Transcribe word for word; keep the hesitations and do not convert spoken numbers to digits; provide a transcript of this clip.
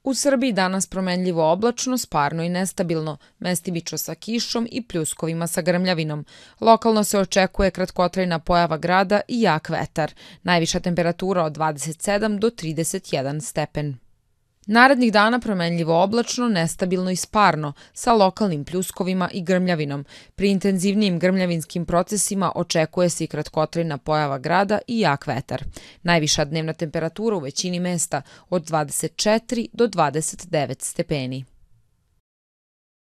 U Srbiji danas promenljivo oblačno, sparno i nestabilno, mestimično sa kišom i pljuskovima sa grmljavinom. Lokalno se očekuje kratkotrajna pojava grada i jak vetar. Najviša temperatura od dvadeset sedam do trideset jedan stepen. Narednih dana promenljivo oblačno, nestabilno i sparno, sa lokalnim pljuskovima i grmljavinom. Pri intenzivnijim grmljavinskim procesima očekuje se i kratkotrajna pojava grada i jak vetar. Najviša dnevna temperatura u većini mesta od dvadeset četiri do dvadeset devet stepeni.